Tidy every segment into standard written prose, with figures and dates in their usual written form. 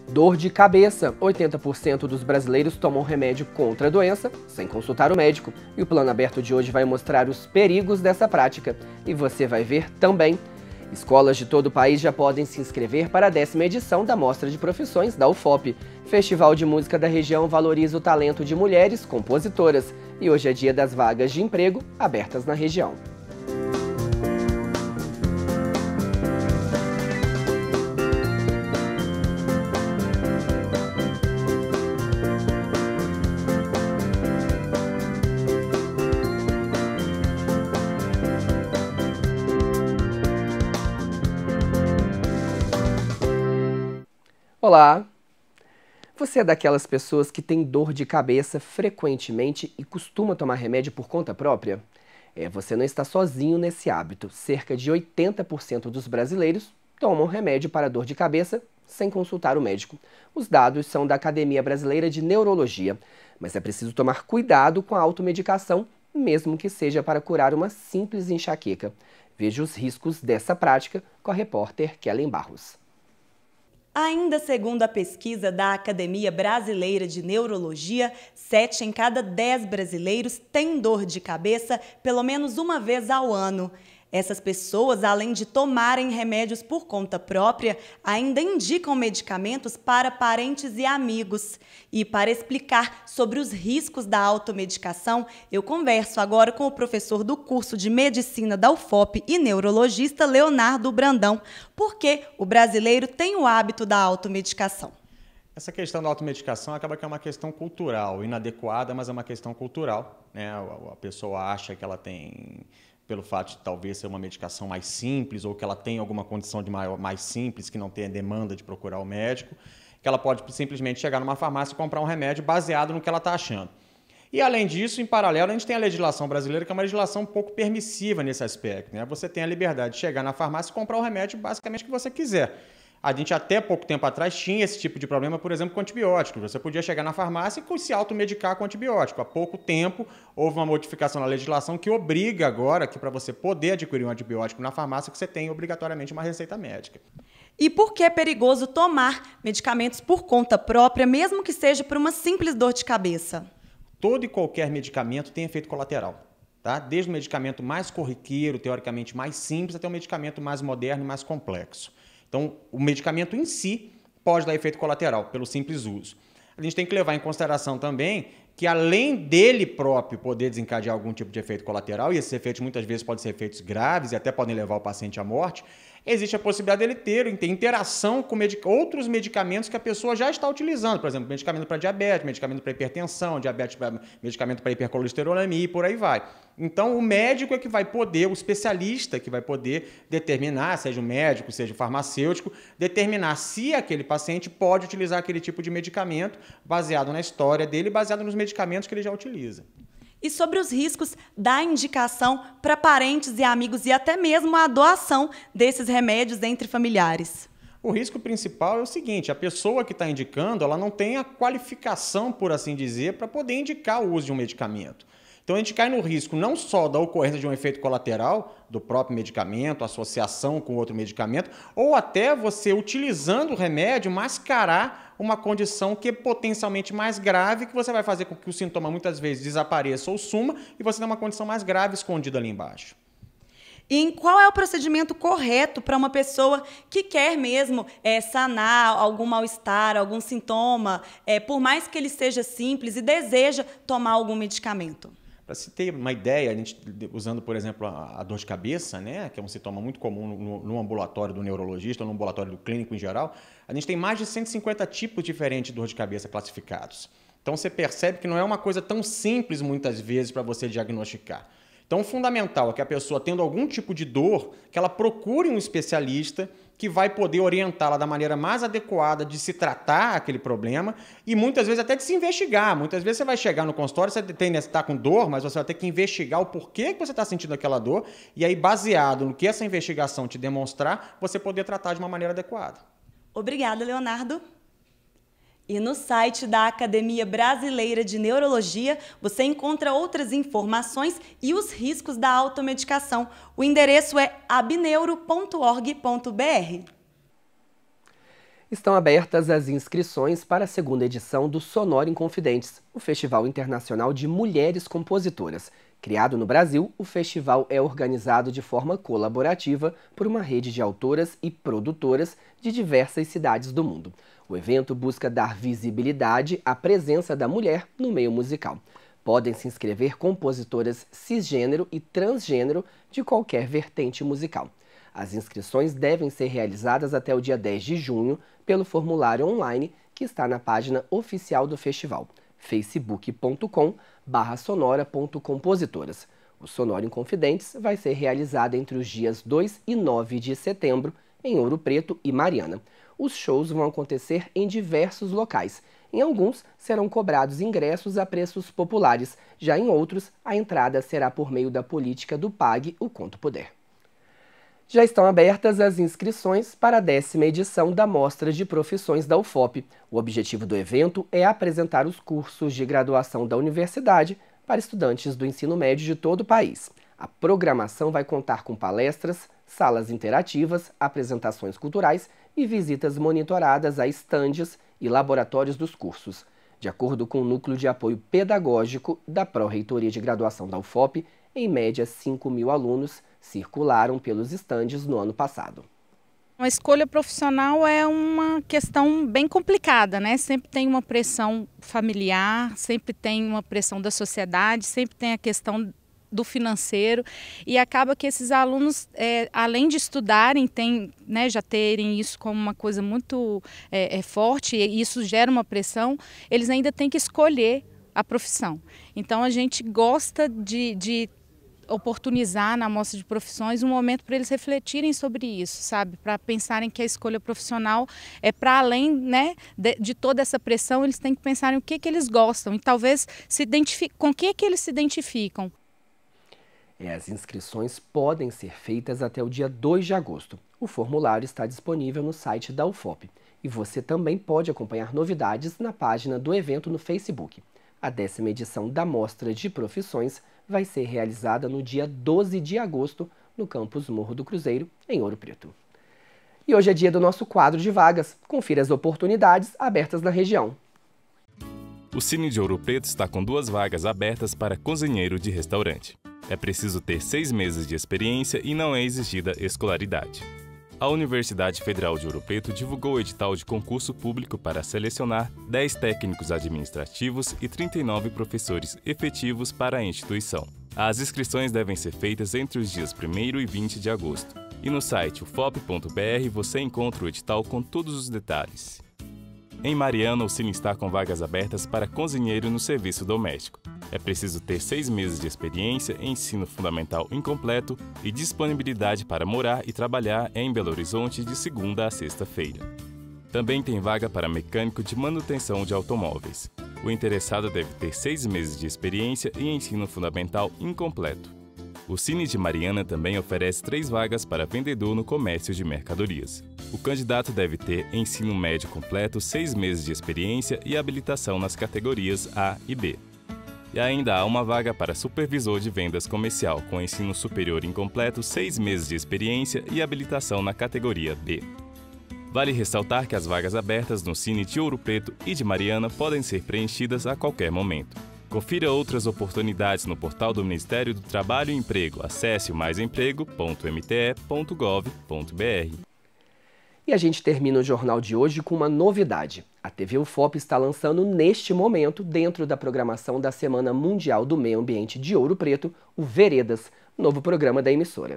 Dor de cabeça. 80% dos brasileiros tomam remédio contra a doença sem consultar o médico. E o Plano Aberto de hoje vai mostrar os perigos dessa prática. E você vai ver também. Escolas de todo o país já podem se inscrever para a 10ª edição da Mostra de Profissões da UFOP. Festival de Música da região valoriza o talento de mulheres compositoras. E hoje é dia das vagas de emprego abertas na região. Olá! Você é daquelas pessoas que tem dor de cabeça frequentemente e costuma tomar remédio por conta própria? Você não está sozinho nesse hábito. Cerca de 80% dos brasileiros tomam remédio para dor de cabeça sem consultar o médico. Os dados são da Academia Brasileira de Neurologia, mas é preciso tomar cuidado com a automedicação, mesmo que seja para curar uma simples enxaqueca. Veja os riscos dessa prática com a repórter Kellen Barros. Ainda segundo a pesquisa da Academia Brasileira de Neurologia, 7 em cada 10 brasileiros têm dor de cabeça pelo menos uma vez ao ano. Essas pessoas, além de tomarem remédios por conta própria, ainda indicam medicamentos para parentes e amigos. E para explicar sobre os riscos da automedicação, eu converso agora com o professor do curso de Medicina da UFOP e neurologista Leonardo Brandão. Por que o brasileiro tem o hábito da automedicação? Essa questão da automedicação acaba que é uma questão cultural, inadequada, mas é uma questão cultural, né? A pessoa acha que ela tem, pelo fato de talvez ser uma medicação mais simples ou que ela tem alguma condição de mais simples, que não tenha demanda de procurar o médico, que ela pode simplesmente chegar numa farmácia e comprar um remédio baseado no que ela está achando. E, além disso, em paralelo, a gente tem a legislação brasileira, que é uma legislação um pouco permissiva nesse aspecto, né? Você tem a liberdade de chegar na farmácia e comprar o remédio basicamente que você quiser. A gente até pouco tempo atrás tinha esse tipo de problema, por exemplo, com antibióticos. Você podia chegar na farmácia e se automedicar com antibiótico. Há pouco tempo houve uma modificação na legislação que obriga agora que para você poder adquirir um antibiótico na farmácia, que você tenha obrigatoriamente uma receita médica. E por que é perigoso tomar medicamentos por conta própria, mesmo que seja por uma simples dor de cabeça? Todo e qualquer medicamento tem efeito colateral. Tá? Desde o medicamento mais corriqueiro, teoricamente mais simples, até o medicamento mais moderno e mais complexo. Então, o medicamento em si pode dar efeito colateral, pelo simples uso. A gente tem que levar em consideração também que, além dele próprio poder desencadear algum tipo de efeito colateral, e esses efeitos muitas vezes podem ser efeitos graves e até podem levar o paciente à morte, existe a possibilidade dele ter interação com outros medicamentos que a pessoa já está utilizando. Por exemplo, medicamento para diabetes, medicamento para hipertensão, medicamento para hipercolesterolemia e por aí vai. Então, o médico é que vai poder, o especialista que vai poder determinar, seja o médico, seja o farmacêutico, determinar se aquele paciente pode utilizar aquele tipo de medicamento baseado na história dele, baseado nos medicamentos que ele já utiliza. E sobre os riscos da indicação para parentes e amigos e até mesmo a doação desses remédios entre familiares? O risco principal é o seguinte: a pessoa que está indicando, ela não tem a qualificação, por assim dizer, para poder indicar o uso de um medicamento. Então, a gente cai no risco não só da ocorrência de um efeito colateral do próprio medicamento, associação com outro medicamento, ou até você, utilizando o remédio, mascarar uma condição que é potencialmente mais grave, que você vai fazer com que o sintoma muitas vezes desapareça ou suma, e você tem uma condição mais grave escondida ali embaixo. E qual é o procedimento correto para uma pessoa que quer mesmo sanar algum mal-estar, algum sintoma, por mais que ele seja simples e deseja tomar algum medicamento? Para se ter uma ideia, a gente, usando, por exemplo, a dor de cabeça, né, que é um sintoma muito comum no ambulatório do neurologista ou no ambulatório do clínico em geral, a gente tem mais de 150 tipos diferentes de dor de cabeça classificados. Então, você percebe que não é uma coisa tão simples, muitas vezes, para você diagnosticar. Então, o fundamental é que a pessoa, tendo algum tipo de dor, que ela procure um especialista que vai poder orientá-la da maneira mais adequada de se tratar aquele problema e muitas vezes até de se investigar. Muitas vezes você vai chegar no consultório, você está com dor, mas você vai ter que investigar o porquê que você está sentindo aquela dor e aí, baseado no que essa investigação te demonstrar, você poder tratar de uma maneira adequada. Obrigada, Leonardo. E no site da Academia Brasileira de Neurologia, você encontra outras informações e os riscos da automedicação. O endereço é abneuro.org.br. Estão abertas as inscrições para a segunda edição do Sonora Inconfidentes, o Festival Internacional de Mulheres Compositoras. Criado no Brasil, o festival é organizado de forma colaborativa por uma rede de autoras e produtoras de diversas cidades do mundo. O evento busca dar visibilidade à presença da mulher no meio musical. Podem se inscrever compositoras cisgênero e transgênero de qualquer vertente musical. As inscrições devem ser realizadas até o dia 10 de junho pelo formulário online que está na página oficial do festival, facebook.com/sonora.compositoras. O Sonora Inconfidentes vai ser realizado entre os dias 2 e 9 de setembro, em Ouro Preto e Mariana. Os shows vão acontecer em diversos locais. Em alguns, serão cobrados ingressos a preços populares. Já em outros, a entrada será por meio da política do Pague o Quanto Puder. Já estão abertas as inscrições para a 10ª edição da Mostra de Profissões da UFOP. O objetivo do evento é apresentar os cursos de graduação da universidade para estudantes do ensino médio de todo o país. A programação vai contar com palestras, salas interativas, apresentações culturais e visitas monitoradas a estandes e laboratórios dos cursos. De acordo com o Núcleo de Apoio Pedagógico da Pró-Reitoria de Graduação da UFOP, em média 5.000 alunos circularam pelos estandes no ano passado. A escolha profissional é uma questão bem complicada, né? Sempre tem uma pressão familiar, sempre tem uma pressão da sociedade, sempre tem a questão do financeiro e acaba que esses alunos, além de estudarem, já terem isso como uma coisa muito forte e isso gera uma pressão, eles ainda têm que escolher a profissão. Então a gente gosta de oportunizar na Mostra de Profissões um momento para eles refletirem sobre isso, sabe? Para pensarem que a escolha profissional é para além, né, de toda essa pressão, eles têm que pensar em o que eles gostam e talvez com o que eles se identificam. As inscrições podem ser feitas até o dia 2 de agosto. O formulário está disponível no site da UFOP e você também pode acompanhar novidades na página do evento no Facebook. A 10ª edição da Mostra de Profissões vai ser realizada no dia 12 de agosto no campus Morro do Cruzeiro, em Ouro Preto. E hoje é dia do nosso quadro de vagas. Confira as oportunidades abertas na região. O Cine de Ouro Preto está com 2 vagas abertas para cozinheiro de restaurante. É preciso ter 6 meses de experiência e não é exigida escolaridade. A Universidade Federal de Ouro Preto divulgou o edital de concurso público para selecionar 10 técnicos administrativos e 39 professores efetivos para a instituição. As inscrições devem ser feitas entre os dias 1º e 20 de agosto. E no site ufop.br você encontra o edital com todos os detalhes. Em Mariana, o Cine está com vagas abertas para cozinheiro no serviço doméstico. É preciso ter 6 meses de experiência, ensino fundamental incompleto e disponibilidade para morar e trabalhar em Belo Horizonte de segunda a sexta-feira. Também tem vaga para mecânico de manutenção de automóveis. O interessado deve ter 6 meses de experiência e ensino fundamental incompleto. O Cine de Mariana também oferece 3 vagas para vendedor no comércio de mercadorias. O candidato deve ter ensino médio completo, 6 meses de experiência e habilitação nas categorias A e B. E ainda há uma vaga para supervisor de vendas comercial com ensino superior incompleto, 6 meses de experiência e habilitação na categoria B. Vale ressaltar que as vagas abertas no Cine de Ouro Preto e de Mariana podem ser preenchidas a qualquer momento. Confira outras oportunidades no portal do Ministério do Trabalho e Emprego. Acesse o maisemprego.mte.gov.br. E a gente termina o jornal de hoje com uma novidade. A TV UFOP está lançando neste momento, dentro da programação da Semana Mundial do Meio Ambiente de Ouro Preto, o Veredas, novo programa da emissora.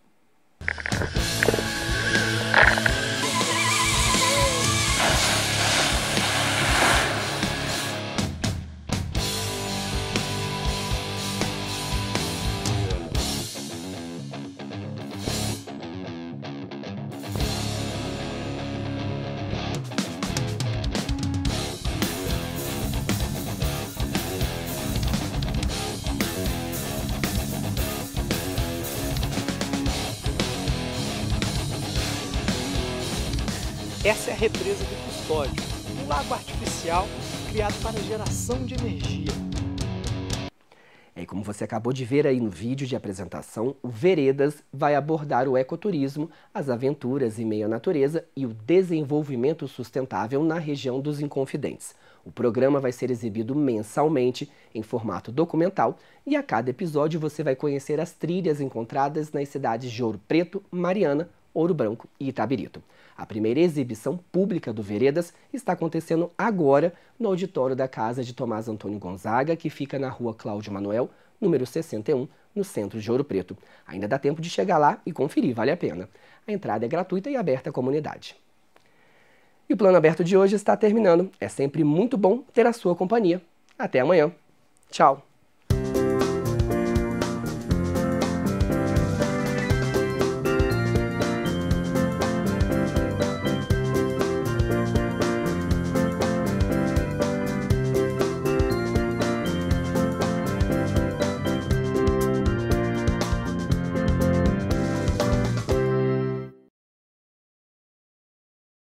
Essa é a represa do Custódio, um lago artificial criado para geração de energia. como você acabou de ver aí no vídeo de apresentação, o Veredas vai abordar o ecoturismo, as aventuras em meio à natureza e o desenvolvimento sustentável na região dos Inconfidentes. O programa vai ser exibido mensalmente em formato documental e a cada episódio você vai conhecer as trilhas encontradas nas cidades de Ouro Preto, Mariana, Ouro Branco e Itabirito. A primeira exibição pública do Veredas está acontecendo agora no auditório da Casa de Tomás Antônio Gonzaga, que fica na rua Cláudio Manuel, número 61, no centro de Ouro Preto. Ainda dá tempo de chegar lá e conferir, vale a pena. A entrada é gratuita e aberta à comunidade. E o Plano Aberto de hoje está terminando. É sempre muito bom ter a sua companhia. Até amanhã. Tchau!